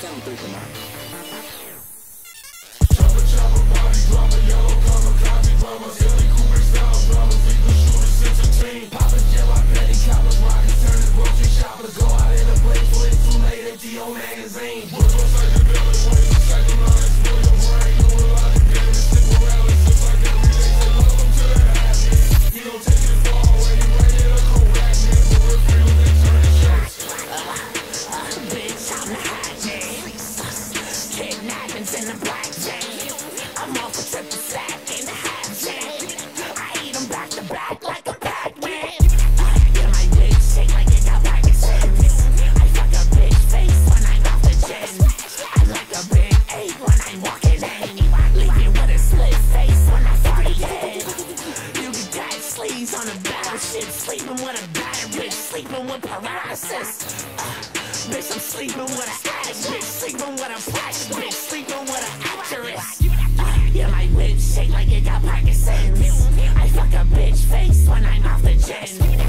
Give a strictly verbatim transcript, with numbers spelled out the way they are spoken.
counter tonight. Chopper, chopper, body drama, yellow kamikaze drama, Stanley Kubrick style drama, legal shooters, entertain. Poppers, yellow, petty coppers, rockets, turning grocery shoppers, go out in a place till it's too late, empty your magazine. Put on psychedelic ways, psychonaut, explore your brain. Neurologic, damage, sick paralysis, like every day, say welcome to the HATMAN. You don't take it far away, you ready to go HATMAN, peripherals, they turn shapes. Bitch, I'm the HATMAN. Kidnappings in the black chain. I'm off a triple sack in the HATMAN. I eat them back to back like a Pac-Man. Yeah, my bitch shake like it got Parkinson's. I fuck a bitch face when I'm off the gym. I'm like a big eight when I'm walking in. Leaving with a split face when I party in. You can catch sleeves on a battleship. Sleeping with a bad bitch. Sleeping with paralysis. Bitch, I'm sleeping with an addict, bitch, sleeping with a plastic, bitch, sleeping with an actress. Yeah, my whip shake like it got Parkinson's. I fuck a bitch face when I'm off the gym.